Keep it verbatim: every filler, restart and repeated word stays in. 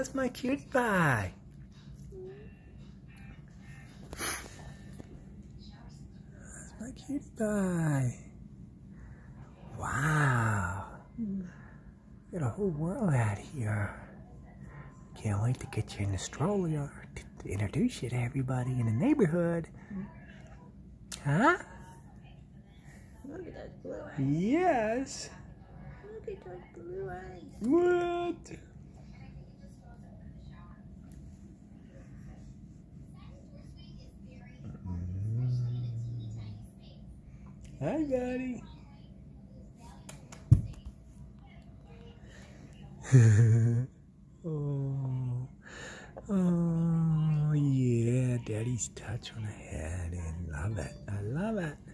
That's my cute pie. That's my cute pie. Wow. Got a whole world out here. Can't wait to get you in the stroller to, to introduce you to everybody in the neighborhood. Huh? Look at those blue eyes. Yes. Look at those blue eyes. What? Hi, buddy. oh, oh, yeah, Daddy's touch on the head, and love it. I love it.